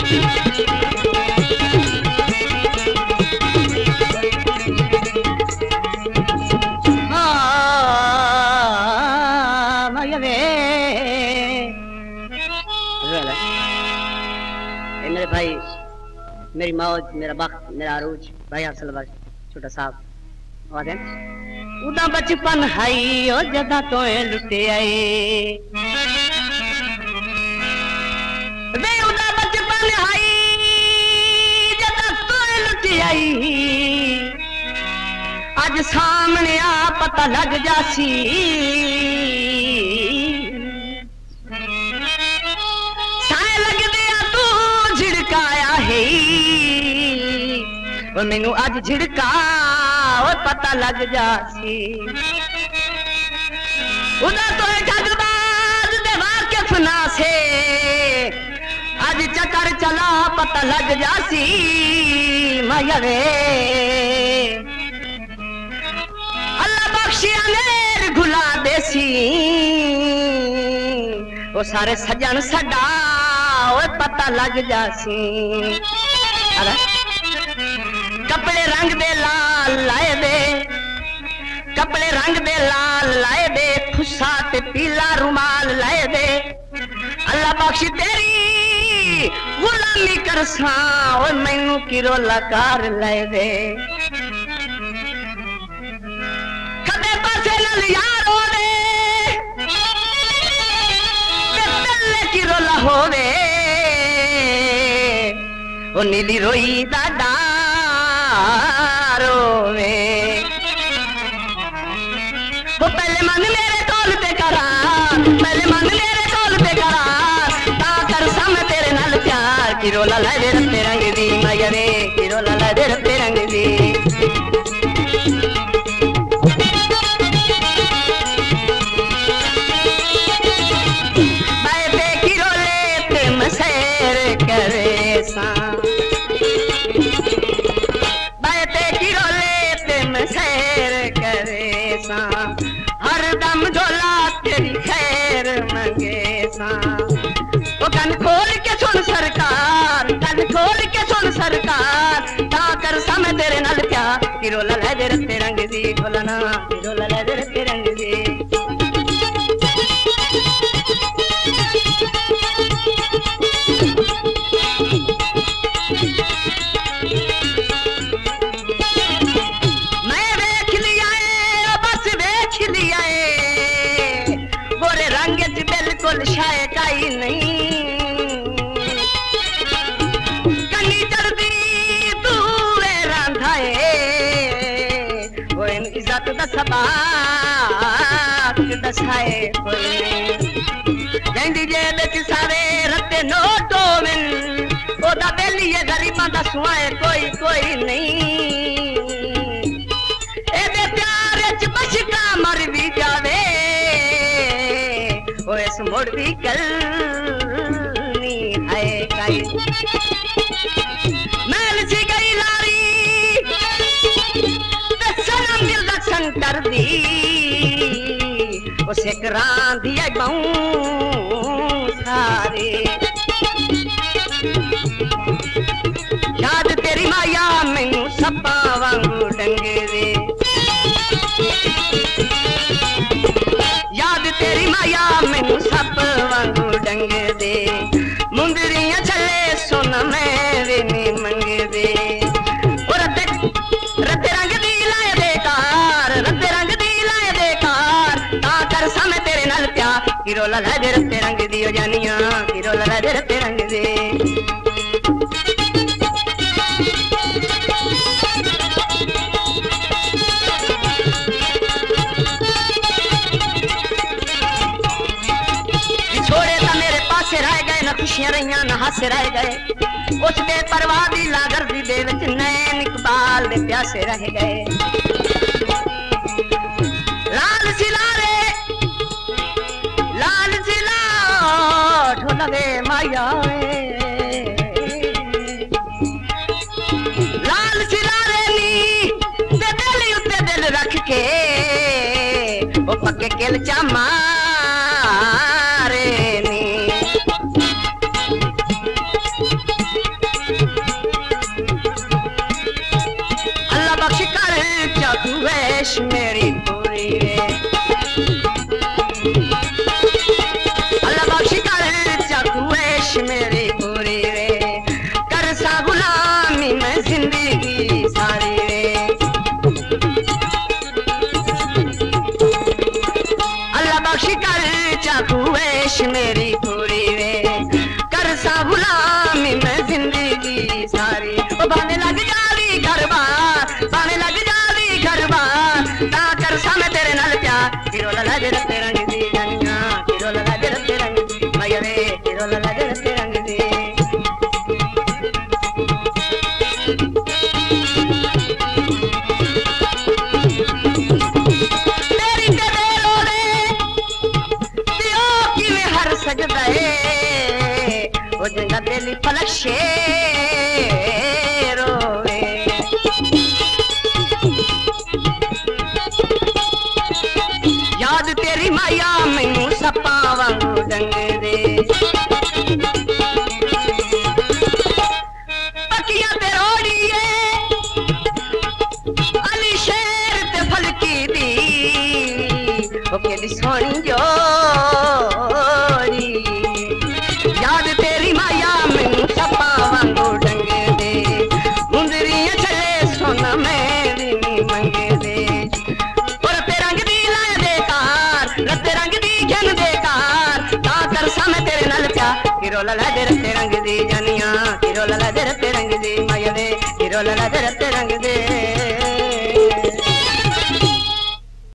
मेरे भाई, मेरी मौज, मेरा बख्त, मेरा अरूज भाई असल बस छोटा साहब उदा बचपन हाई ओ जदा तो लुटे आए वे उदा बचपन हाई जदा तो लुटे आई आज सामने आ पता लग जासी मैनू अज झिड़का और पता लग जासी उदा तो ठगबाज दे वाकिफ ना से अज चक्कर चला पता लग जासी माया वे अल्लाह बख्शिया नेर घुला देसी वो सारे सजन सदा और पता लग जासी कपड़े रंग दे लाल लाए दे कपड़े रंग दे लाल लाए दे फुस्सा ते पीला रुमाल लाए दे अल्लाह बख्श तेरी गुलामी करसा और मैनू किरोला कार लाए दे कदे पासे नल यार होवे ते तल्ले किरोला होवे ओ नीली रोई दादा वो पहले मन मेरे तौल पे करा पहले मन मेरे तौल पे करा ता कर सम तेरे नाल प्यार किरोला ला दे रते रंग दी माया रे किरोला ला दे रते रंग दी बाय पे किरोले ते मसेर करे सा हर दम डोला तेरी खैर मंगे सा वो कन खोल के सुन सरकार कन खोल के सुन सरकार ता कर सम तेरे नाल प्यार किरोला ला दे रते रंग दी ढोलना किरोला ला दे रते रंग दी शाय काई नहीं कनी चढ़दी तू वे रांधाए वो इन इज्जत दसबात दसाए कोई जंदी जेब च सारे रत्ते नोटो मिन ओदा बेली ये गरीबां दा सुआए कोई कोई नहीं एदे प्यार च बशका मर भी जावे वो इस मोड़ भी कलनी है काई मैल सी गई लारी सनम दिल दर्शन कर दी उसे करां दिया बहु सारे याद तेरी माया मैनू सपा वांगू डंगे दे याद तेरी माया मैनू सप वांगू डंग दे मुंदरियां छले सोना मेरे नी मंग दे रते रंग दी लाए बेकार रते रंग दी लाए बेकार ता कर समय तेरे नाल प्यार किरोला ला दे रते रंग दी ओ जानिया किरोला ला दे रते रंग दे रह गए न खुशियां रहियां न हासे रह गए उस दे परवाह दी लागर दी दे विच नैन इकबाल दे प्यासे रह गए लाल सिलारे लाल सिला ढोलवे माया लाल सिलारे नी दे दिल उत्ते दिल रख के वो पक्के किल चा मारे नी ख्वाहिश मेरी पूरी वे कर सा गुलामी मैं जिंदगी सारी ओ भाने लग जावी घरबार भाने लग जावी घरबार ता कर सा मैं तेरे नाल प्यार किरो लला दे रते रंग दी जानिया किरो लला दे रते रंग दी माया वे किरो लला दे रते रंग दी सजदा है वो जंगा दिल पलक शेरोवे याद तेरी माया मैनू सपा वांगू डंग दे पकिया ते रोड़िए अली शेर ते फलकी दी वो केदी सोनी जो याद तेरी माया मैनू सपा वांगू डंग दे मुंदरियां चले सोना मेरी नी मंग दे और रते रंग दी लाए बेकार रते रंग दी घन बेकार ता कर सा मैं तेरे नाल प्यार किरो लला दे रते रंग दी जानिया किरो लला दे रते रंग दी माया वे किरो लला दे रते रंग दे